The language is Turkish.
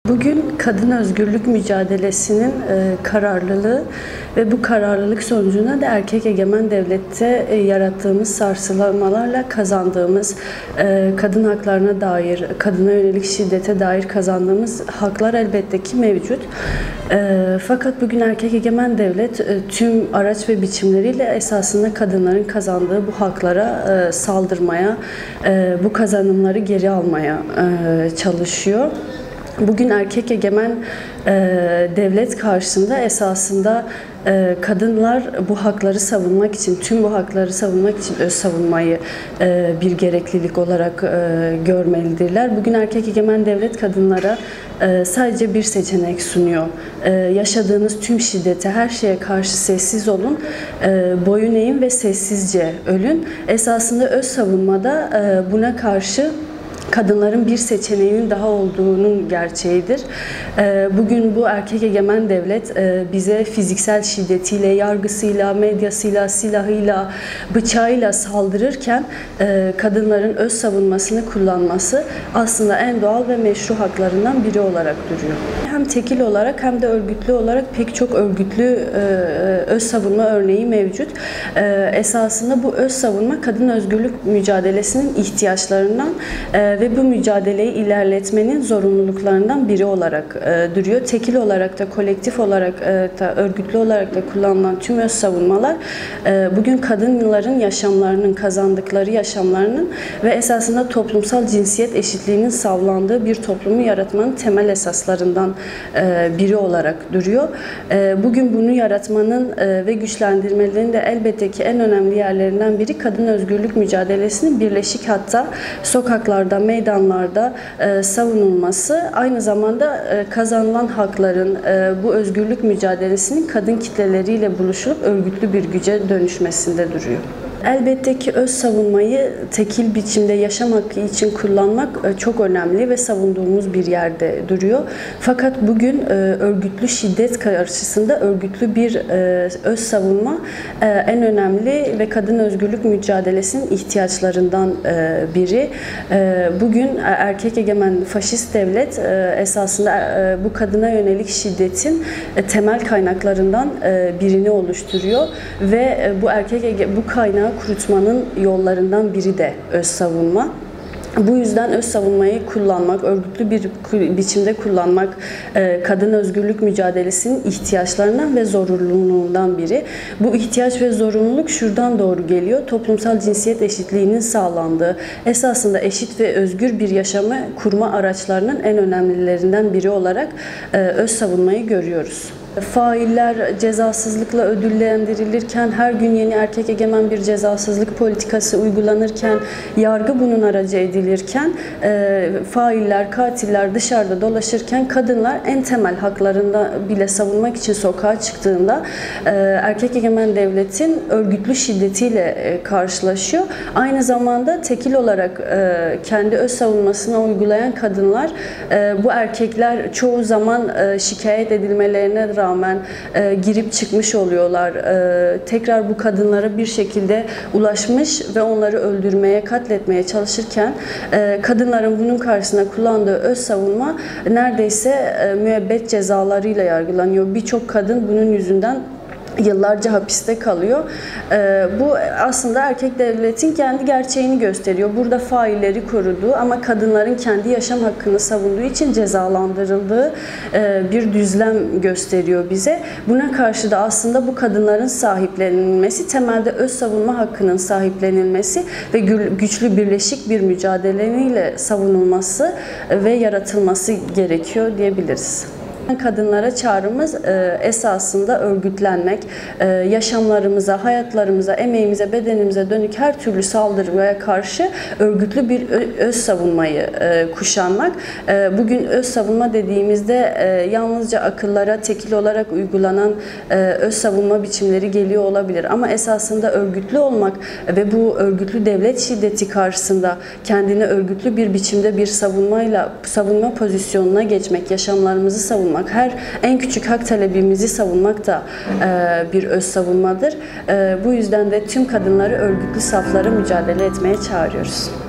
Bugün kadın özgürlük mücadelesinin kararlılığı ve bu kararlılık sonucunda da erkek egemen devlette yarattığımız sarsılmalarla kazandığımız kadın haklarına dair, kadına yönelik şiddete dair kazandığımız haklar elbette ki mevcut. Fakat bugün erkek egemen devlet tüm araç ve biçimleriyle esasında kadınların kazandığı bu haklara saldırmaya, bu kazanımları geri almaya çalışıyor. Bugün erkek egemen devlet karşısında esasında kadınlar bu hakları savunmak için, tüm bu hakları savunmak için öz savunmayı bir gereklilik olarak görmelidirler. Bugün erkek egemen devlet kadınlara sadece bir seçenek sunuyor. Yaşadığınız tüm şiddete, her şeye karşı sessiz olun, boyun eğin ve sessizce ölün. Esasında öz savunmada buna karşı kadınların bir seçeneğinin daha olduğunun gerçeğidir. Bugün bu erkek egemen devlet bize fiziksel şiddetiyle, yargısıyla, medyasıyla, silahıyla, bıçağıyla saldırırken kadınların öz savunmasını kullanması aslında en doğal ve meşru haklarından biri olarak duruyor. Hem tekil olarak hem de örgütlü olarak pek çok örgütlü öz savunma örneği mevcut. Esasında bu öz savunma kadın özgürlük mücadelesinin ihtiyaçlarından ve bu mücadeleyi ilerletmenin zorunluluklarından biri olarak duruyor. Tekil olarak da, kolektif olarak da, örgütlü olarak da kullanılan tüm öz savunmalar bugün kadınların yaşamlarının, kazandıkları yaşamlarının ve esasında toplumsal cinsiyet eşitliğinin sağlandığı bir toplumu yaratmanın temel esaslarından biri olarak duruyor. Bugün bunu yaratmanın ve güçlendirmelerinin de elbette ki en önemli yerlerinden biri kadın özgürlük mücadelesinin birleşik, hatta sokaklarda, meydanlarda savunulması, aynı zamanda kazanılan hakların bu özgürlük mücadelesinin kadın kitleleriyle buluşup örgütlü bir güce dönüşmesinde duruyor. Elbette ki öz savunmayı tekil biçimde yaşam hakkı için kullanmak çok önemli ve savunduğumuz bir yerde duruyor. Fakat bugün örgütlü şiddet karşısında örgütlü bir öz savunma en önemli ve kadın özgürlük mücadelesinin ihtiyaçlarından biri. Bugün erkek egemen faşist devlet esasında bu kadına yönelik şiddetin temel kaynaklarından birini oluşturuyor ve bu kaynağı kurutmanın yollarından biri de öz savunma. Bu yüzden öz savunmayı kullanmak, örgütlü bir biçimde kullanmak kadın özgürlük mücadelesinin ihtiyaçlarından ve zorunluluğundan biri. Bu ihtiyaç ve zorunluluk şuradan doğru geliyor. Toplumsal cinsiyet eşitliğinin sağlandığı, esasında eşit ve özgür bir yaşamı kurma araçlarının en önemlilerinden biri olarak öz savunmayı görüyoruz. Failler cezasızlıkla ödüllendirilirken, her gün yeni erkek egemen bir cezasızlık politikası uygulanırken, yargı bunun aracı edilirken, failler, katiller dışarıda dolaşırken kadınlar en temel haklarında bile savunmak için sokağa çıktığında erkek egemen devletin örgütlü şiddetiyle karşılaşıyor. Aynı zamanda tekil olarak kendi öz savunmasına uygulayan kadınlar, bu erkekler çoğu zaman şikayet edilmelerine rağmen girip çıkmış oluyorlar. Tekrar bu kadınlara bir şekilde ulaşmış ve onları öldürmeye, katletmeye çalışırken kadınların bunun karşısına kullandığı öz savunma neredeyse müebbet cezalarıyla yargılanıyor. Birçok kadın bunun yüzünden yıllarca hapiste kalıyor. Bu aslında erkek devletin kendi gerçeğini gösteriyor. Burada failleri koruduğu ama kadınların kendi yaşam hakkını savunduğu için cezalandırıldığı bir düzlem gösteriyor bize. Buna karşı da aslında bu kadınların sahiplenilmesi, temelde öz savunma hakkının sahiplenilmesi ve güçlü birleşik bir mücadeleyle savunulması ve yaratılması gerekiyor diyebiliriz. Kadınlara çağrımız esasında örgütlenmek, yaşamlarımıza, hayatlarımıza, emeğimize, bedenimize dönük her türlü saldırıya karşı örgütlü bir öz savunmayı kuşanmak. Bugün öz savunma dediğimizde yalnızca akıllara tekil olarak uygulanan öz savunma biçimleri geliyor olabilir. Ama esasında örgütlü olmak ve bu örgütlü devlet şiddeti karşısında kendini örgütlü bir biçimde bir savunma pozisyonuna geçmek, yaşamlarımızı savunmak, en küçük hak talebimizi savunmak da bir öz savunmadır. Bu yüzden de tüm kadınları örgütlü saflara mücadele etmeye çağırıyoruz.